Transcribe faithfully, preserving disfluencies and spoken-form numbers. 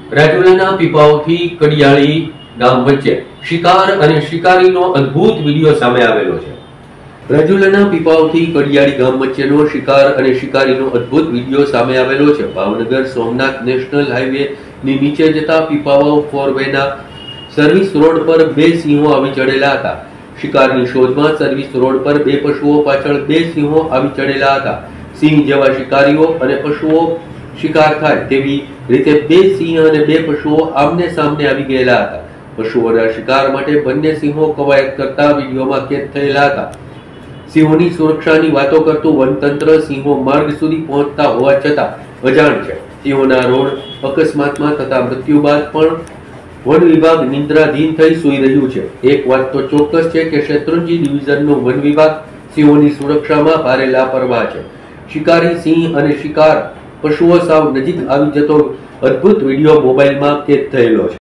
રાજુલાના પીપાઓથી કડિયાળી ગામ વચ્ચે શિકાર અને શિકારીનો અદ્ભુત વિડીયો સામે આવેલો છે। રાજુલાના પીપાઓથી કડિયાળી ગામ વચ્ચેનો શિકાર અને શિકારીનો અદ્ભુત વિડીયો સામે આવેલો છે। ભાવનગર સોમનાથ નેશનલ હાઈવે ની નીચે જતા પીપાવાવ ફોર વેના સર્વિસ રોડ પર બે સિંહો આવી ચડેલા હતા। શિકારની શોધમાં સર્વિસ રોડ પર બે પશુઓ પાછળ બે સિંહો આવી ચડેલા હતા। સિંહ જેવા શિકારીઓ અને પશુઓ શિકાર થાય તેવી રીતે બે સિંહ અને બે પશુઓ આમને સામને આવી ગયેલા હતા। પશુઓના શિકાર માટે બંને સિંહો કવાયત કરતા વિડીયોમાં કેદ થયેલા હતા। સિંહોની સુરક્ષાની વાતો કરતું વનતંત્ર સિંહો માર્ગ સુધી પહોંચતા હોવા છતાં અજાણ છે। સિંહોના રોડ અકસ્માતમાં થતા મૃત્યુ બાદ પણ વન વિભાગ નિંદ્રાધીન થઈ સૂઈ રહ્યું છે। એક વાત તો ચોક્કસ છે કે શેત્રુંજી ડિવિઝનનું વન વિભાગ સિંહોની સુરક્ષામાં ભારે લાપરવાહ છે। શિકારી સિંહ અને શિકાર પશુઓ સાવ નજીક આવી જતો અદ્ભુત વિડીયો મોબાઈલમાં કેદ થયેલો છે।